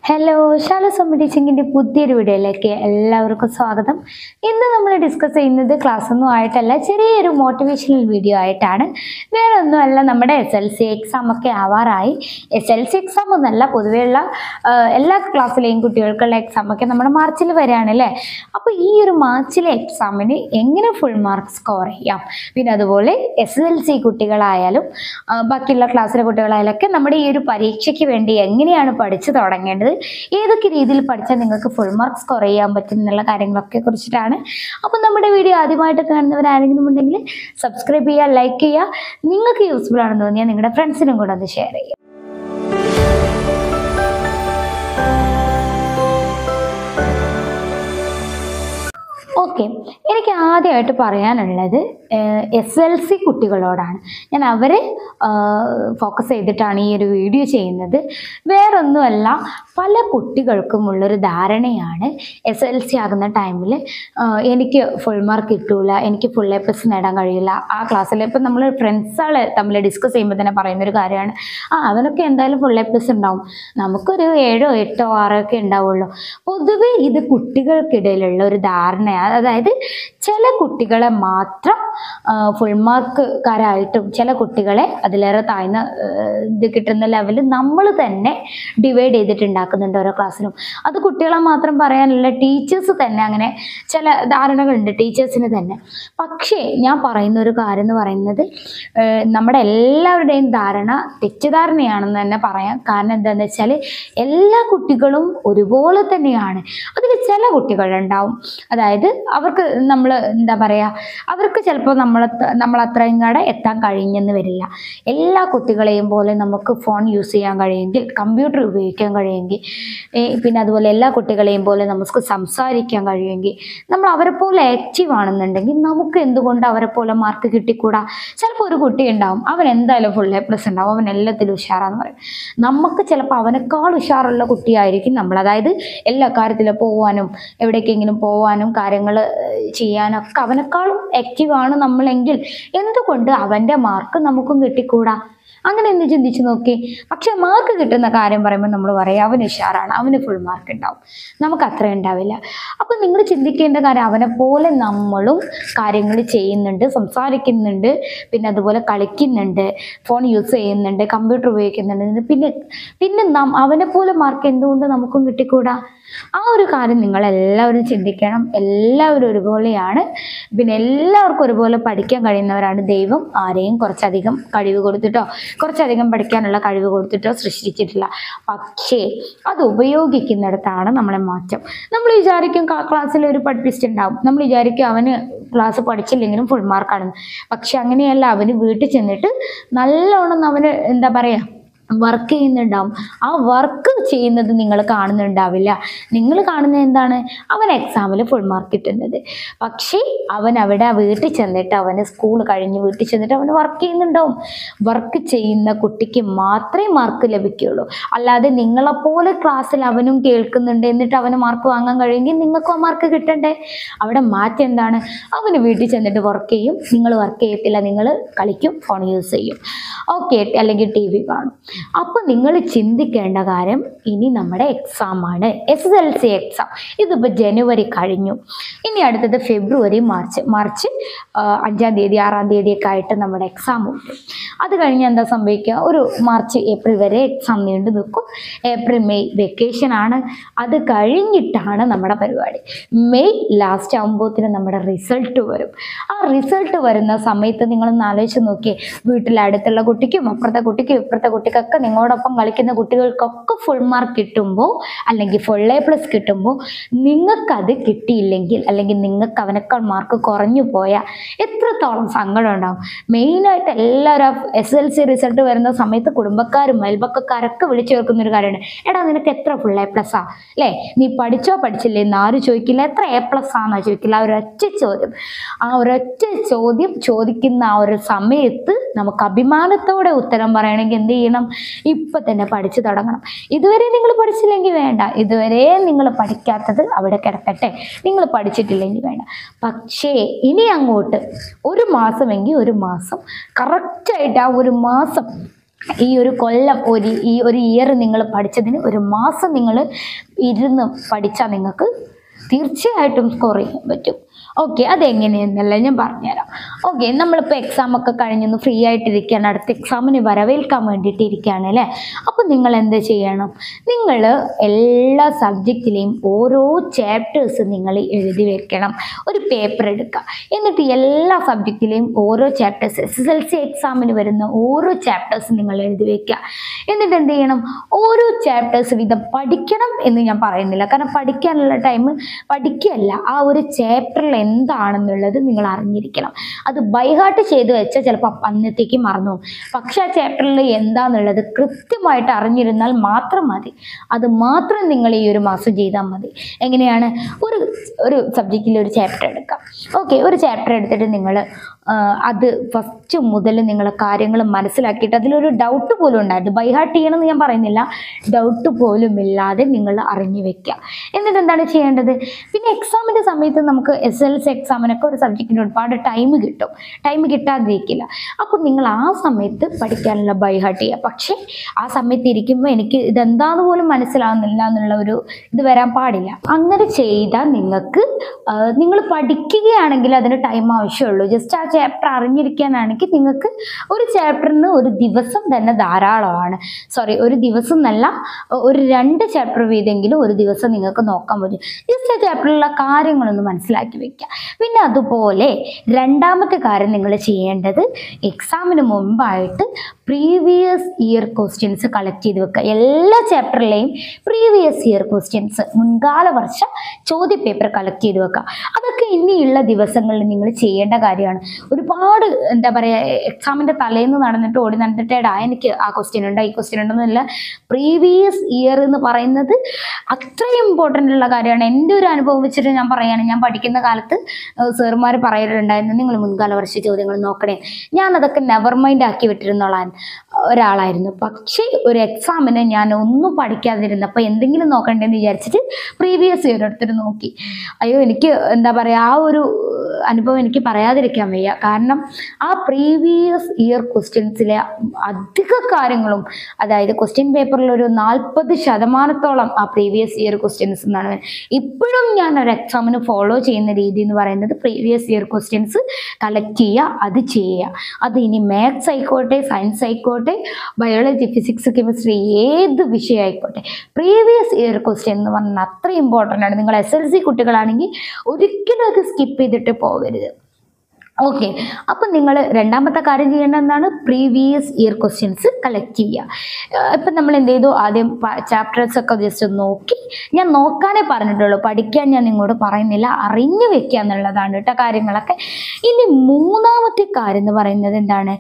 Hello Shalu സമ്മ ടീച്ചിങ്ങിൻ്റെ പുതിയൊരു വീഡിയോയിലേക്ക് എല്ലാവർക്കും സ്വാഗതം. ഇന്ന് നമ്മൾ ഡിസ്കസ് ചെയ്യുന്നത് ക്ലാസ് ഒന്നും ആയിട്ടല്ല, ചെറിയൊരു മോട്ടിവേഷണൽ വീഡിയോ ആയിട്ടാണ്. വേറെ ഒന്നുമല്ല, നമ്മുടെ SLC എക്സാം ഒക്കെ ആവാറായി. SLC എക്സാം ഒന്നല്ല, പൊതുവെയുള്ള എല്ലാ ക്ലാസ്സിലെയും കുട്ടികൾക്കുള്ള എക്സാം ഒക്കെ നമ്മുടെ മാർച്ചിൽ വരികയാണ് അല്ലേ. അപ്പോൾ ഈ ഒരു മാർച്ചിലെ എക്സാമിന് എങ്ങനെ ഫുൾ മാർക്ക് സ്കോർ ചെയ്യാം, പിന്നെ അതുപോലെ SLC കുട്ടികളായാലും ബാക്കിയുള്ള ക്ലാസ്സിലെ കുട്ടികളായാലും ഒക്കെ നമ്മുടെ ഈ ഒരു പരീക്ഷയ്ക്ക് വേണ്ടി എങ്ങനെയാണ് പഠിച്ചു തുടങ്ങേണ്ടത്, ഏതൊക്കെ രീതിയിൽ പഠിച്ചാൽ നിങ്ങൾക്ക് ഫുൾ മാർക്ക് സ്കോർ ചെയ്യാൻ പറ്റും എന്നുള്ള കാര്യങ്ങളൊക്കെ കുറിച്ചിട്ടാണ്. അപ്പോൾ നമ്മുടെ വീഡിയോ ആദ്യമായിട്ട് കാണുന്നവരാരെങ്കിലും ഉണ്ടെങ്കിൽ സബ്സ്ക്രൈബ് ചെയ്യുക, ലൈക്ക് ചെയ്യുക, നിങ്ങൾക്ക് യൂസ്ഫുൾ ആണെന്ന് തോന്നിയാൽ നിങ്ങളുടെ ഫ്രണ്ട്സിനും കൂടെ ഒന്ന് ഷെയർ ചെയ്യുക. ഓക്കെ, എനിക്ക് ആദ്യമായിട്ട് പറയാനുള്ളത് SLC കുട്ടികളോടാണ്. ഞാൻ അവരെ ഫോക്കസ് ചെയ്തിട്ടാണ് ഈ ഒരു വീഡിയോ ചെയ്യുന്നത്. വേറൊന്നുമല്ല, പല കുട്ടികൾക്കും ഉള്ളൊരു ധാരണയാണ് SLC ആകുന്ന ടൈമിൽ എനിക്ക് ഫുൾ മാർക്ക് കിട്ടൂല, എനിക്ക് ഫുൾ A+ നേടാൻ കഴിയില്ല. ആ ക്ലാസ്സിൽ ഇപ്പം നമ്മൾ ഫ്രണ്ട്സുകൾ തമ്മിൽ ഡിസ്കസ് ചെയ്യുമ്പോൾ തന്നെ പറയുന്നൊരു കാര്യമാണ്, അവനൊക്കെ എന്തായാലും ഫുൾ A+ ഉണ്ടാവും, നമുക്കൊരു 7, 8, 6 ഒക്കെ ഉണ്ടാവുള്ളൂ. പൊതുവെ ഇത് കുട്ടികൾക്കിടയിലുള്ള ഒരു ധാരണയാണ്. അതായത് ചില കുട്ടികളെ മാത്രം ഫുൾ മാർക്കുകാരായിട്ടും ചില കുട്ടികളെ അതിലേറെ താഴ്ന്ന ഇത് കിട്ടുന്ന ലെവലിൽ നമ്മൾ തന്നെ ഡിവൈഡ് ചെയ്തിട്ടുണ്ടാക്കുന്നുണ്ട് ഓരോ ക്ലാസ്സിലും. അത് കുട്ടികളെ മാത്രം പറയാനുള്ള, ടീച്ചേഴ്സ് തന്നെ അങ്ങനെ ചില ധാരണകളുണ്ട് ടീച്ചേഴ്സിന് തന്നെ. പക്ഷേ ഞാൻ പറയുന്ന ഒരു കാര്യം എന്ന് പറയുന്നത്, നമ്മുടെ എല്ലാവരുടെയും ധാരണ തെറ്റിദ്ധാരണയാണെന്ന് തന്നെ പറയാം. കാരണം എന്താണെന്ന് വെച്ചാൽ എല്ലാ കുട്ടികളും ഒരുപോലെ തന്നെയാണ്. അതിൽ ചില കുട്ടികളുണ്ടാവും, അതായത് അവർക്ക് നമ്മൾ എന്താ പറയുക, അവർക്ക് ചിലപ്പോൾ നമ്മളത്രയും കൂടെ എത്താൻ കഴിഞ്ഞെന്ന് വരില്ല. എല്ലാ കുട്ടികളെയും പോലെ നമുക്ക് ഫോൺ യൂസ് ചെയ്യാൻ കഴിയുമെങ്കിൽ, കമ്പ്യൂട്ടർ ഉപയോഗിക്കാൻ കഴിയുമെങ്കിൽ, പിന്നെ അതുപോലെ എല്ലാ കുട്ടികളെയും പോലെ നമുക്ക് സംസാരിക്കാൻ കഴിയുമെങ്കിൽ, നമ്മൾ അവരെ പോലെ ആക്റ്റീവ് ആണെന്നുണ്ടെങ്കിൽ നമുക്ക് എന്തുകൊണ്ട് അവരെ പോലെ മാർക്ക് കിട്ടിക്കൂടാ? ചിലപ്പോൾ ഒരു കുട്ടി ഉണ്ടാവും, അവൻ എന്തായാലും ഫുൾ A+ ഉണ്ടാവും, അവൻ എല്ലാത്തിലും ഉഷാറാന്ന് പറയും. നമുക്ക് ചിലപ്പോൾ അവനേക്കാൾ ഉഷാറുള്ള കുട്ടിയായിരിക്കും നമ്മൾ. അതായത് എല്ലാ കാര്യത്തിലും പോകാനും എവിടേക്കെങ്കിലും പോകാനും കാര്യങ്ങൾ ചെയ്യാനൊക്കെ അവനേക്കാളും ആക്റ്റീവ് ആണ് നമ്മളെങ്കിൽ എന്തുകൊണ്ട് അവൻ്റെ മാർക്ക് നമുക്കും കിട്ടിക്കൂടാ? അങ്ങനെ ഒന്ന് ചിന്തിച്ച് നോക്കി. പക്ഷെ മാർക്ക് കിട്ടുന്ന കാര്യം പറയുമ്പോൾ നമ്മൾ പറയും അവന് ഉഷാറാണ്, അവന് ഫുൾ മാർക്ക് ഉണ്ടാവും, നമുക്ക് അത്ര ഉണ്ടാവില്ല. അപ്പം നിങ്ങൾ ചിന്തിക്കേണ്ട കാര്യം, അവനെ പോലെ നമ്മളും കാര്യങ്ങൾ ചെയ്യുന്നുണ്ട്, സംസാരിക്കുന്നുണ്ട്, പിന്നെ അതുപോലെ കളിക്കുന്നുണ്ട്, ഫോൺ യൂസ് ചെയ്യുന്നുണ്ട്, കമ്പ്യൂട്ടർ ഉപയോഗിക്കുന്നുണ്ട്. പിന്നെ അവനെ പോലെ മാർക്ക് എന്തുകൊണ്ട് നമുക്കും കിട്ടിക്കൂടാ? ആ ഒരു കാര്യം നിങ്ങളെല്ലാവരും ചിന്തിക്കണം. എല്ലാവരും ഒരുപോലെയാണ്, പിന്നെ എല്ലാവർക്കും ഒരുപോലെ പഠിക്കാൻ കഴിയുന്നവരാണ്. ദൈവം ആരെയും കുറച്ചധികം കഴിവ് കൊടുത്തിട്ടോ കുറച്ചധികം പഠിക്കാനുള്ള കഴിവ് കൊടുത്തിട്ടോ സൃഷ്ടിച്ചിട്ടില്ല. പക്ഷേ അത് ഉപയോഗിക്കുന്നിടത്താണ് നമ്മളെ മാറ്റം. നമ്മൾ വിചാരിക്കും ക്ലാസ്സിൽ ഒരു പഠിപ്പിസ്റ്റ് ഉണ്ടാവും, നമ്മൾ വിചാരിക്കും അവന് ക്ലാസ് പഠിച്ചില്ലെങ്കിലും ഫുൾ മാർക്കാണെന്ന്. പക്ഷെ അങ്ങനെയല്ല. അവന് വീട്ടിൽ ചെന്നിട്ട് നല്ലോണം അവന് എന്താ പറയുക, വർക്ക് ചെയ്യുന്നുണ്ടാവും. ആ വർക്ക് ചെയ്യുന്നത് നിങ്ങൾ കാണുന്നുണ്ടാവില്ല. നിങ്ങൾ കാണുന്നത് എന്താണ്? അവൻ എക്സാമിൽ ഫുൾ മാർക്ക് കിട്ടുന്നത്. പക്ഷേ അവൻ അവിടെ വീട്ടിൽ ചെന്നിട്ട്, അവന് സ്കൂൾ കഴിഞ്ഞ് വീട്ടിൽ ചെന്നിട്ട് അവന് വർക്ക് ചെയ്യുന്നുണ്ടാവും. വർക്ക് ചെയ്യുന്ന കുട്ടിക്ക് മാത്രമേ മാർക്ക് ലഭിക്കുകയുള്ളൂ. അല്ലാതെ നിങ്ങളെപ്പോലെ ക്ലാസ്സിൽ അവനും കേൾക്കുന്നുണ്ട് എന്നിട്ട് അവന് മാർക്ക് വാങ്ങാൻ കഴിയുമെങ്കിൽ നിങ്ങൾക്കും ആ മാർക്ക് കിട്ടണ്ടേ? അവിടെ മാറ്റം എന്താണ്? അവന് വീട്ടിൽ ചെന്നിട്ട് വർക്ക് ചെയ്യും, നിങ്ങൾ വർക്ക് ചെയ്യത്തില്ല, നിങ്ങൾ കളിക്കും, ഫോൺ യൂസ് ചെയ്യും, ഓക്കെ, അല്ലെങ്കിൽ TV കാണും. അപ്പം നിങ്ങൾ ചിന്തിക്കേണ്ട കാര്യം, ഇനി നമ്മുടെ എക്സാമാണ് SLC എക്സാം. ഇതിപ്പോൾ ജനുവരി കഴിഞ്ഞു, ഇനി അടുത്തത് ഫെബ്രുവരി, മാർച്ച് 5-ാം തീയതി 6-ാം തീയതിയൊക്കെ ആയിട്ട് നമ്മുടെ എക്സാം ഉണ്ട്. അത് കഴിഞ്ഞ് എന്താ സംഭവിക്കുക? ഒരു മാർച്ച് ഏപ്രിൽ വരെ എക്സാം നീണ്ടു നിൽക്കും. ഏപ്രിൽ മെയ് വെക്കേഷനാണ്. അത് കഴിഞ്ഞിട്ടാണ് നമ്മുടെ പരിപാടി. മെയ് ലാസ്റ്റ് ആകുമ്പോഴത്തേനും നമ്മുടെ റിസൾട്ട് വരും. ആ റിസൾട്ട് വരുന്ന സമയത്ത് നിങ്ങളൊന്ന് ആലോചിച്ച് നോക്കിയേ, വീട്ടിലടുത്തുള്ള കുട്ടിക്കും അപ്പുറത്തെ കുട്ടിക്കും ഇപ്പുറത്തെ കുട്ടിക്കൊക്കെ നിങ്ങളോടൊപ്പം കളിക്കുന്ന കുട്ടികൾക്കൊക്കെ ഫുൾ മാർക്ക് കിട്ടുമ്പോൾ, അല്ലെങ്കിൽ ഫുൾ A+ കിട്ടുമ്പോൾ, നിങ്ങൾക്കത് കിട്ടിയില്ലെങ്കിൽ, അല്ലെങ്കിൽ നിങ്ങൾക്ക് അവനേക്കാൾ മാർക്ക് കുറഞ്ഞു പോയാൽ എത്രത്തോളം സങ്കടം ഉണ്ടാവും? മെയിനായിട്ട് എല്ലാവരും SLC റിസൾട്ട് വരുന്ന സമയത്ത് കുടുംബക്കാരും അയൽപക്കക്കാരൊക്കെ വിളിച്ചു ചേർക്കുന്നൊരു കാര്യമാണ്, എടാ നിനക്ക് എത്ര ഫുൾ A+ അല്ലേ, നീ പഠിച്ചോ പഠിച്ചില്ലേ എന്ന് ആരും ചോദിക്കില്ല, എത്ര A+ ചോദിക്കില്ല. ആ ഒരൊറ്റ ചോദ്യം ചോദിക്കുന്ന ആ ഒരു സമയത്ത് നമുക്ക് അഭിമാനത്തോടെ ഉത്തരം പറയണമെങ്കിൽ എന്ത് ചെയ്യണം? ഇപ്പം തന്നെ പഠിച്ചു തുടങ്ങണം. ഇതുവരെ നിങ്ങൾ പഠിച്ചില്ലെങ്കിൽ വേണ്ട, ഇതുവരെ നിങ്ങൾ പഠിക്കാത്തത് അവിടെ കിടക്കട്ടെ, നിങ്ങൾ പഠിച്ചിട്ടില്ലെങ്കിൽ വേണ്ട. പക്ഷേ ഇനി അങ്ങോട്ട് ഒരു മാസമെങ്കിൽ ഒരു മാസം കറക്റ്റായിട്ട് ആ ഒരു മാസം ഈ ഒരു കൊല്ലം ഈ ഒരു ഇയർ നിങ്ങൾ പഠിച്ചതിന് ഒരു മാസം നിങ്ങൾ ഇരുന്ന് പഠിച്ചാൽ നിങ്ങൾക്ക് തീർച്ചയായിട്ടും സ്കോർ ചെയ്യാൻ പറ്റും. ഓക്കെ, അതെങ്ങനെയെന്നല്ല ഞാൻ പറഞ്ഞുതരാം. ഓക്കെ, നമ്മളിപ്പോൾ എക്സാം ഒക്കെ കഴിഞ്ഞൊന്ന് ഫ്രീ ആയിട്ടിരിക്കുകയാണ്, അടുത്ത എക്സാമിന് വരവേൽക്കാൻ വേണ്ടിയിട്ട് ഇരിക്കുകയാണ് അല്ലേ. അപ്പോൾ നിങ്ങൾ എന്ത് ചെയ്യണം? നിങ്ങൾ എല്ലാ സബ്ജക്റ്റിലെയും ഓരോ ചാപ്റ്റേഴ്സ് നിങ്ങൾ എഴുതി വെക്കണം. ഒരു പേപ്പർ എടുക്കുക, എന്നിട്ട് എല്ലാ സബ്ജക്റ്റിലെയും ഓരോ ചാപ്റ്റേഴ്സ്, SSLC എക്സാമിന് വരുന്ന ഓരോ ചാപ്റ്റേഴ്സ് നിങ്ങൾ എഴുതി വെക്കുക. എന്നിട്ട് എന്ത് ചെയ്യണം? ഓരോ ചാപ്റ്റേഴ്സ് വീതം പഠിക്കണം എന്ന് ഞാൻ പറയുന്നില്ല, കാരണം പഠിക്കാനുള്ള ടൈം പഠിക്കുകയല്ല, ആ ഒരു ചാപ്റ്ററിൽ എന്താണെന്നുള്ളത് നിങ്ങൾ അറിഞ്ഞിരിക്കണം. അത് ബൈഹാർട്ട് ചെയ്ത് വെച്ചാൽ ചിലപ്പോൾ അന്നത്തേക്ക് മറന്നു പോകും. പക്ഷെ ആ ചാപ്റ്ററിൽ എന്താണെന്നുള്ളത് കൃത്യമായിട്ട് അറിഞ്ഞിരുന്നാൽ മാത്രം മതി. അത് മാത്രം നിങ്ങൾ ഈ ഒരു മാസം ചെയ്താൽ മതി. എങ്ങനെയാണ്? ഒരു സബ്ജക്റ്റിൽ ഒരു ചാപ്റ്റർ എടുക്കാം. ഓക്കെ, ഒരു ചാപ്റ്റർ എടുത്തിട്ട് നിങ്ങൾ അത് ഫസ്റ്റ് മുതൽ നിങ്ങൾ കാര്യങ്ങൾ മനസ്സിലാക്കിയിട്ട് അതിലൊരു ഡൗട്ട് പോലും ഉണ്ടായിരുന്നു, ബൈഹാർട്ട് ചെയ്യണമെന്ന് ഞാൻ പറയുന്നില്ല, ഡൗട്ട് പോലും ഇല്ലാതെ നിങ്ങൾ അറിഞ്ഞു വെക്കുക. എന്നിട്ട് എന്താണ് ചെയ്യേണ്ടത്? പിന്നെ എക്സാമിൻ്റെ സമയത്ത് നമുക്ക് SSLC എക്സാമിനൊക്കെ ഒരു സബ്ജക്റ്റിന് ഒരുപാട് ടൈം കിട്ടാതിരിക്കില്ല. അപ്പോൾ നിങ്ങൾ ആ സമയത്ത് പഠിക്കാനുള്ള ബൈഹാർട്ട് ചെയ്യുക. പക്ഷേ ആ സമയത്ത് ഇരിക്കുമ്പോൾ എനിക്ക് ഇതെന്താന്ന് പോലും മനസ്സിലാവുന്നില്ല എന്നുള്ള ഒരു ഇത് വരാൻ പാടില്ല. അങ്ങനെ ചെയ്താൽ നിങ്ങൾ പഠിക്കുകയാണെങ്കിൽ അതിന് ടൈം ആവശ്യമുള്ളൂ. ജസ്റ്റ് ആ ചാപ്റ്റർ അറിഞ്ഞിരിക്കാനാണെങ്കിൽ നിങ്ങൾക്ക് ഒരു ചാപ്റ്ററിന് ഒരു ദിവസം തന്നെ ധാരാളമാണ്. ഒരു ദിവസം എന്നല്ല, ഒരു 2 ചാപ്റ്റർ വീതെങ്കിലും ഒരു ദിവസം നിങ്ങൾക്ക് നോക്കാൻ പറ്റും. ജസ്റ്റ് ആ ചാപ്റ്ററിലുള്ള കാര്യങ്ങളൊന്ന് മനസ്സിലാക്കി വെക്കുക. പിന്നെ അതുപോലെ രണ്ടാമത്തെ കാര്യം നിങ്ങൾ ചെയ്യേണ്ടത്, എക്സാമിന് മുമ്പായിട്ട് പ്രീവിയസ് ഇയർ ക്വസ്റ്റ്യൻസ് കളക്ട് ചെയ്ത് വെക്കുക. എല്ലാ ചാപ്റ്ററിലെയും പ്രീവിയസ് ഇയർ ക്വസ്റ്റ്യൻസ്, മുൻകാല വർഷ ചോദ്യപേപ്പർ കളക്ട് ചെയ്ത് വെക്കുക. അതൊക്കെ ഇനിയുള്ള ദിവസങ്ങളിൽ നിങ്ങൾ ചെയ്യേണ്ട കാര്യമാണ്. ഒരുപാട് എന്താ പറയുക, എക്സാമിൻ്റെ തലേന്ന് ഓടി നടന്നിട്ട് എനിക്ക് ആ ക്വസ്റ്റ്യൻ ഉണ്ടോ ഈ ക്വസ്റ്റ്യൻ ഉണ്ടെന്നല്ല, പ്രീവിയസ് ഇയർ എന്ന് പറയുന്നത് അത്രയും ഇമ്പോർട്ടൻ്റ് ഉള്ള കാര്യമാണ്. എൻ്റെ ഒരു അനുഭവം വെച്ചിട്ട് ഞാൻ പറയുകയാണ്, ഞാൻ പഠിക്കുന്ന കാലത്ത് സാറുമാർ പറയാറുണ്ടായിരുന്നു, നിങ്ങൾ മുൻകാല വർഷ ചോദ്യങ്ങൾ നോക്കണേ. ഞാനതൊക്കെ നെവർ മൈൻഡ് ആക്കി വിട്ടിരുന്ന ഒരാളായിരുന്നു. പക്ഷേ ഒരു എക്സാമിന് ഞാൻ ഒന്നും പഠിക്കാതിരുന്നപ്പോൾ എന്തെങ്കിലും നോക്കണ്ടേന്ന് വിചാരിച്ചിട്ട് പ്രീവിയസ് ഇയർ എടുത്തിട്ട് നോക്കി. അയ്യോ, എനിക്ക് എന്താ പറയുക, ആ ഒരു അനുഭവം എനിക്ക് പറയാതിരിക്കാൻ വയ്യ. കാരണം ആ പ്രീവിയസ് ഇയർ ക്വസ്റ്റ്യൻസിലെ അധിക കാര്യങ്ങളും, അതായത് ക്വസ്റ്റ്യൻ പേപ്പറിൽ ഒരു 40% ആ പ്രീവിയസ് ഇയർ ക്വസ്റ്റ്യൻസ് എന്നാണ്. ഇപ്പോഴും ഞാൻ ഒരു എക്സാമിന് ഫോളോ ചെയ്യുന്ന രീതി എന്ന് പറയുന്നത് പ്രീവിയസ് ഇയർ ക്വസ്റ്റ്യൻസ് കളക്ട് ചെയ്യുക, അത് ചെയ്യുക. അത് ഇനി മാത്സ് ആയിക്കോട്ടെ, സയൻസ് ആയിക്കോട്ടെ, ബയോളജി, ഫിസിക്സ്, കെമിസ്ട്രി, ഏത് വിഷയം ആയിക്കോട്ടെ, പ്രീവിയസ് ഇയർ ക്വസ്റ്റ്യൻ എന്ന് പറഞ്ഞാൽ അത്ര ഇമ്പോർട്ടൻ്റ് ആണ്. നിങ്ങൾ SSLC കുട്ടികളാണെങ്കിൽ ഒരിക്കലും അത് സ്കിപ്പ് ചെയ്തിട്ട് പോകരുത്. ഓക്കെ, അപ്പം നിങ്ങൾ രണ്ടാമത്തെ കാര്യം ചെയ്യേണ്ട എന്താണ്? പ്രീവിയസ് ഇയർ ക്വസ്റ്റ്യൻസ് കളക്ട് ചെയ്യുക. ഇപ്പം നമ്മൾ എന്ത് ചെയ്തു? ആദ്യം ചാപ്റ്റേഴ്സൊക്കെ ജസ്റ്റ് നോക്കി, ഞാൻ നോക്കാനേ പറഞ്ഞിട്ടുള്ളൂ, പഠിക്കാൻ ഞാൻ നിങ്ങളോട് പറയുന്നില്ല, അറിഞ്ഞു വെക്കുക എന്നുള്ളതാണ് കേട്ടോ കാര്യങ്ങളൊക്കെ. ഇനി മൂന്നാമത്തെ കാര്യം എന്ന് പറയുന്നത് എന്താണ്?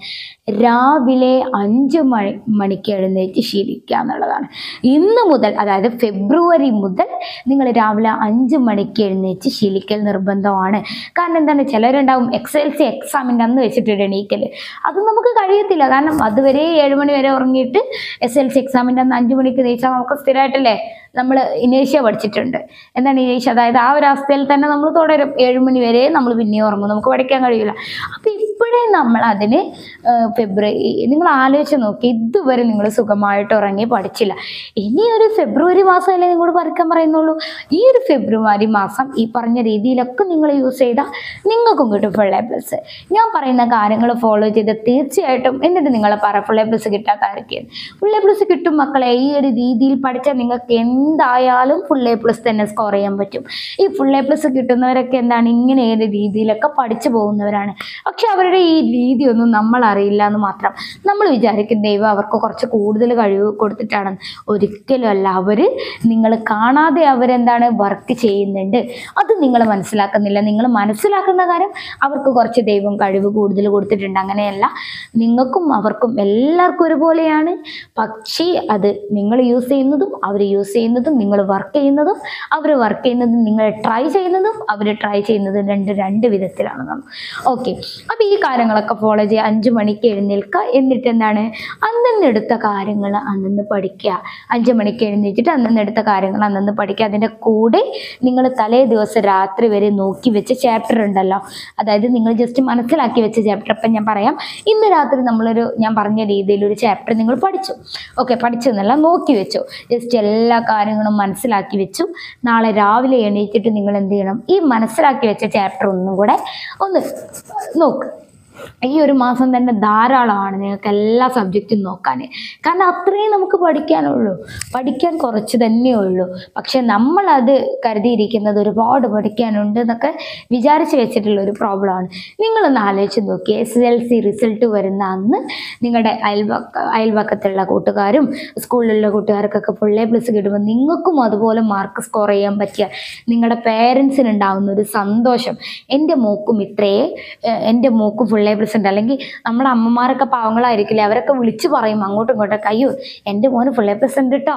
രാവിലെ 5 മണിക്ക് എഴുന്നേറ്റ് ശീലിക്കുക എന്നുള്ളതാണ്. ഇന്ന് മുതൽ, അതായത് ഫെബ്രുവരി മുതൽ നിങ്ങൾ രാവിലെ 5 മണിക്ക് എഴുന്നേറ്റ് ശീലിക്കൽ നിർബന്ധമാണ്. കാരണം എന്താണ്? ചിലരുണ്ടാവും SSLC എക്സാമിൻ്റെ അന്ന് വെച്ചിട്ട് എണീക്കൽ, അത് നമുക്ക് കഴിയത്തില്ല. കാരണം അതുവരെ 7 മണി വരെ ഉറങ്ങിയിട്ട് SSLC എക്സാമിൻ്റെ അന്ന് 5 മണിക്ക് എണീച്ചാൽ നമുക്ക് സ്ഥിരമായിട്ടല്ലേ, നമ്മൾ ഇനേഷ്യ പഠിച്ചിട്ടുണ്ട്. എന്താണ് ഇനേഷ്യ? അതായത് ആ ഒരു അവസ്ഥയിൽ തന്നെ നമ്മൾ തുടരും. 7 മണി വരെ നമ്മൾ പിന്നെയും ഉറങ്ങും, നമുക്ക് പഠിക്കാൻ കഴിയില്ല. അപ്പം ഇപ്പോഴേ നമ്മൾ അതിന് ഫെബ്രുവരി, നിങ്ങൾ ആലോചിച്ച് നോക്കി, ഇതുവരെ നിങ്ങൾ സുഖമായിട്ട് ഉറങ്ങി പഠിച്ചില്ല. ഇനി ഒരു ഫെബ്രുവരി മാസമല്ലേ നിങ്ങളോട് പഠിക്കാൻ പറയുന്നുള്ളൂ. ഈ ഒരു ഫെബ്രുവരി മാസം ഈ പറഞ്ഞ രീതിയിലൊക്കെ നിങ്ങൾ യൂസ് ചെയ്താൽ നിങ്ങൾക്കും കിട്ടും ഫുൾ A+. ഞാൻ പറയുന്ന കാര്യങ്ങൾ ഫോളോ ചെയ്ത് തീർച്ചയായിട്ടും, എന്നിട്ട് നിങ്ങളെ ഫുൾ A+ കിട്ടാത്തായിരിക്കും. ഫുൾ A+ കിട്ടും മക്കളെ. ഈ ഒരു രീതിയിൽ പഠിച്ചാൽ നിങ്ങൾക്ക് എന്തായാലും ഫുൾ A+ തന്നെ സ്കോർ ചെയ്യാൻ പറ്റും. ഈ ഫുൾ A+ കിട്ടുന്നവരൊക്കെ എന്താണ്, ഇങ്ങനെ ഏത് രീതിയിലൊക്കെ പഠിച്ചു പോകുന്നവരാണ്. പക്ഷെ അവരുടെ ഈ രീതിയൊന്നും നമ്മൾ അറിയില്ല എന്ന് മാത്രം. നമ്മൾ വിചാരിക്കും ദൈവം അവർക്ക് കുറച്ച് കൂടുതൽ കഴിവ് കൊടുത്തിട്ടാണ്. ഒരിക്കലും അല്ല. നിങ്ങൾ കാണാതെ അവരെന്താണ് വർക്ക് ചെയ്യുന്നുണ്ട്, അത് നിങ്ങൾ മനസ്സിലാക്കുന്നില്ല. നിങ്ങൾ മനസ്സിലാക്കുന്ന കാര്യം അവർക്ക് കുറച്ച് ദൈവം കഴിവ് കൂടുതൽ കൊടുത്തിട്ടുണ്ട്. അങ്ങനെയല്ല, നിങ്ങൾക്കും അവർക്കും എല്ലാവർക്കും ഒരുപോലെയാണ്. പക്ഷേ അത് നിങ്ങൾ യൂസ് ചെയ്യുന്നതും അവർ യൂസ് ചെയ്യുന്നതും, നിങ്ങൾ വർക്ക് ചെയ്യുന്നതും അവർ വർക്ക് ചെയ്യുന്നതും, നിങ്ങൾ ട്രൈ ചെയ്യുന്നതും അവർ ട്രൈ ചെയ്യുന്നതും രണ്ട് വിധത്തിലാണ് നമ്മൾ. ഓക്കെ, അപ്പോൾ ഈ കാര്യങ്ങളൊക്കെ ഫോളോ ചെയ്യുക. 5 മണിക്ക് എഴുന്നേൽക്കുക. എന്നിട്ട് എന്താണ്, അന്നെടുത്ത കാര്യങ്ങൾ അന്നു പഠിക്കുക. 5 മണിക്ക് എഴുന്നേറ്റിട്ട് അന്നെടുത്ത കാര്യങ്ങൾ അന്നു പഠിക്കുക. അതിൻ്റെ കൂടെ നിങ്ങൾ തലേ ദിവസം രാത്രി വരെ നോക്കി വെച്ച ചാപ്റ്റർ ഉണ്ടല്ലോ, അതായത് നിങ്ങൾ ജസ്റ്റ് മനസ്സിലാക്കി വെച്ച ചാപ്റ്റർ. അപ്പം ഞാൻ പറയാം, ഇന്ന് രാത്രി ഞാൻ പറഞ്ഞ രീതിയിൽ ഒരു ചാപ്റ്റർ നിങ്ങൾ പഠിച്ചു. ഓക്കെ, പഠിച്ചെന്നല്ല, നോക്കി വെച്ചു. ജസ്റ്റ് എല്ലാ കാര്യങ്ങളും മനസ്സിലാക്കി വെച്ചു. നാളെ രാവിലെ എണീറ്റിട്ട് നിങ്ങൾ എന്ത് ചെയ്യണം, ഈ മനസ്സിലാക്കി വെച്ച ചാപ്റ്റർ ഒന്നും കൂടെ ഒന്ന് നോക്ക്. ഈ ഒരു മാസം തന്നെ ധാരാളമാണ് നിങ്ങൾക്ക് എല്ലാ സബ്ജക്റ്റും നോക്കാൻ. കാരണം അത്രയും നമുക്ക് പഠിക്കാനുള്ളൂ. പഠിക്കാൻ കുറച്ച് തന്നെ ഉള്ളൂ. പക്ഷെ നമ്മളത് കരുതിയിരിക്കുന്നത് ഒരുപാട് പഠിക്കാനുണ്ട് എന്നൊക്കെ വിചാരിച്ച് വെച്ചിട്ടുള്ള ഒരു പ്രോബ്ലമാണ്. നിങ്ങളൊന്ന് ആലോചിച്ച് നോക്കി, SSLC റിസൾട്ട് വരുന്ന അന്ന് നിങ്ങളുടെ അയൽവക്കത്തുള്ള കൂട്ടുകാരും സ്കൂളിലുള്ള കൂട്ടുകാർക്കൊക്കെ ഫുൾ A+ കിട്ടുമ്പോൾ നിങ്ങൾക്കും അതുപോലെ മാർക്ക് സ്കോർ ചെയ്യാൻ പറ്റിയ നിങ്ങളുടെ പേരൻസിനുണ്ടാവുന്ന ഒരു സന്തോഷം. എൻ്റെ മോക്കും എൻ്റെ മോക്കും ഫുൾ A+ ഉണ്ട്. അല്ലെങ്കിൽ നമ്മുടെ അമ്മമാരൊക്കെ പാവങ്ങളായിരിക്കില്ലേ, അവരൊക്കെ വിളിച്ചു പറയും അങ്ങോട്ടും ഇങ്ങോട്ടൊക്കെ, അയ്യോ എൻ്റെ മോന് ഫുൾ A+ ഉണ്ട് കേട്ടോ.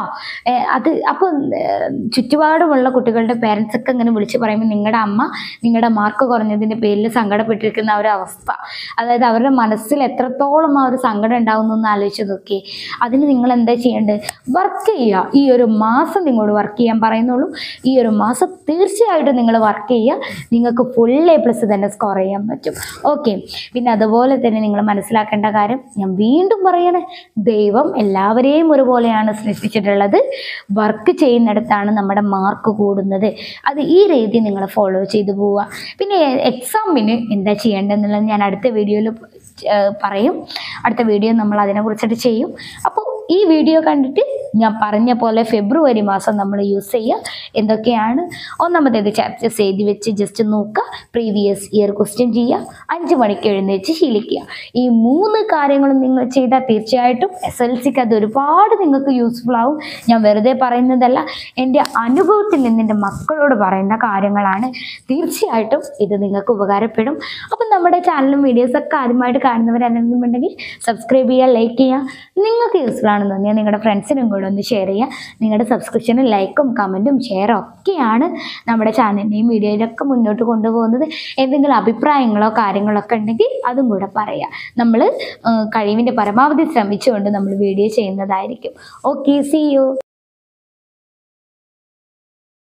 അപ്പോൾ ചുറ്റുപാടുമുള്ള കുട്ടികളുടെ പേരൻസ് ഒക്കെ ഇങ്ങനെ വിളിച്ചു പറയുമ്പോൾ നിങ്ങളുടെ അമ്മ നിങ്ങളുടെ മാർക്ക് കുറഞ്ഞതിൻ്റെ പേരിൽ സങ്കടപ്പെട്ടിരിക്കുന്ന ഒരു അവസ്ഥ, അതായത് അവരുടെ മനസ്സിൽ എത്രത്തോളം ആ ഒരു സങ്കടം ഉണ്ടാവുന്നൊന്ന് ആലോചിച്ച് നോക്കി. അതിന് നിങ്ങൾ എന്താ ചെയ്യേണ്ടത്, വർക്ക് ചെയ്യുക. ഈ ഒരു മാസം നിങ്ങളോട് വർക്ക് ചെയ്യാൻ പറയുന്നുള്ളൂ. ഈ ഒരു മാസം തീർച്ചയായിട്ടും നിങ്ങൾ വർക്ക് ചെയ്യുക. നിങ്ങൾക്ക് ഫുൾ A+ തന്നെ സ്കോർ ചെയ്യാൻ പറ്റും. ഓക്കെ, പിന്നെ അതുപോലെ തന്നെ നിങ്ങൾ മനസ്സിലാക്കേണ്ട കാര്യം, ഞാൻ വീണ്ടും പറയണേ, ദൈവം എല്ലാവരെയും ഒരുപോലെയാണ് സൃഷ്ടിച്ചിട്ടുള്ളത്. വർക്ക് ചെയ്യുന്നിടത്താണ് നമ്മുടെ മാർക്ക് കൂടുന്നത്. അത് ഈ രീതി നിങ്ങൾ ഫോളോ ചെയ്തു പോവുക. പിന്നെ എക്സാമിന് എന്താ ചെയ്യേണ്ടതെന്നുള്ളത് ഞാൻ അടുത്ത വീഡിയോയിൽ പറയും. അടുത്ത വീഡിയോ നമ്മൾ അതിനെക്കുറിച്ചിട്ട് ചെയ്യും. അപ്പോൾ ഈ വീഡിയോ കണ്ടിട്ട് ഞാൻ പറഞ്ഞ പോലെ ഫെബ്രുവരി മാസം നമ്മൾ യൂസ് ചെയ്യുക. എന്തൊക്കെയാണ്, ഒന്നാമത്തേത് ചാപ്റ്റേഴ്സ് എഴുതി വെച്ച് ജസ്റ്റ് നോക്കുക. പ്രീവിയസ് ഇയർ ക്വസ്റ്റ്യൻ ചെയ്യുക. 5 മണിക്ക് എഴുന്നേറ്റ് ശീലിക്കുക. ഈ 3 കാര്യങ്ങളും നിങ്ങൾ ചെയ്താൽ തീർച്ചയായിട്ടും SSLCക്ക് അത് ഒരുപാട് നിങ്ങൾക്ക് യൂസ്ഫുൾ ആവും. ഞാൻ വെറുതെ പറയുന്നതല്ല, എൻ്റെ അനുഭവത്തിൽ നിന്ന് എൻ്റെ മക്കളോട് പറയുന്ന കാര്യങ്ങളാണ്. തീർച്ചയായിട്ടും ഇത് നിങ്ങൾക്ക് ഉപകാരപ്പെടും. അപ്പം നമ്മുടെ ചാനലും വീഡിയോസൊക്കെ ആദ്യമായിട്ട് കാണുന്നവരാണെന്നുണ്ടെങ്കിൽ സബ്സ്ക്രൈബ് ചെയ്യുക, ലൈക്ക് ചെയ്യുക. നിങ്ങൾക്ക് യൂസ്ഫുൾ ആണെന്ന് തോന്നിയാൽ നിങ്ങളുടെ ഫ്രണ്ട്സിനും കൂടെ ഒന്ന് ഷെയർ ചെയ്യുക. നിങ്ങളുടെ സബ്സ്ക്രിപ്ഷനും ലൈക്കും കമൻറ്റും ഷെയറും ഒക്കെയാണ് നമ്മുടെ ചാനലിൻ്റെയും വീഡിയോയിലൊക്കെ മുന്നോട്ട് കൊണ്ടുപോകുന്നത്. എന്തെങ്കിലും അഭിപ്രായങ്ങളോ കാര്യങ്ങളൊക്കെ ഉണ്ടെങ്കിൽ അതും കൂടെ പറയുക. നമ്മൾ കഴിവിൻ്റെ പരമാവധി ശ്രമിച്ചുകൊണ്ട് നമ്മൾ വീഡിയോ ചെയ്യുന്നതായിരിക്കും. Okay, see U.